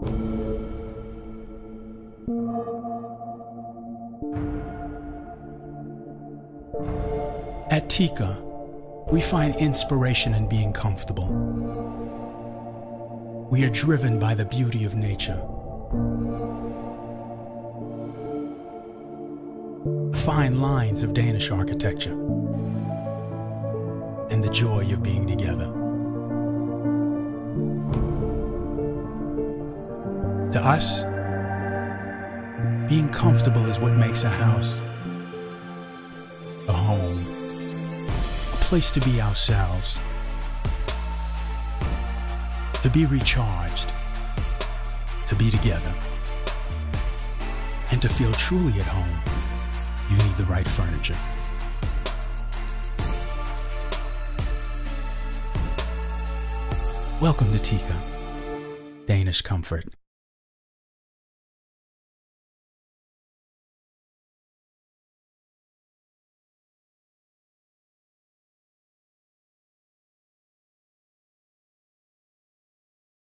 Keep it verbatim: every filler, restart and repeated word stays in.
At THECA, we find inspiration in being comfortable. We are driven by the beauty of nature, the fine lines of Danish architecture, and the joy of being together. To us, being comfortable is what makes a house a home, a place to be ourselves, to be recharged, to be together. And to feel truly at home, you need the right furniture. Welcome to THECA, Danish comfort.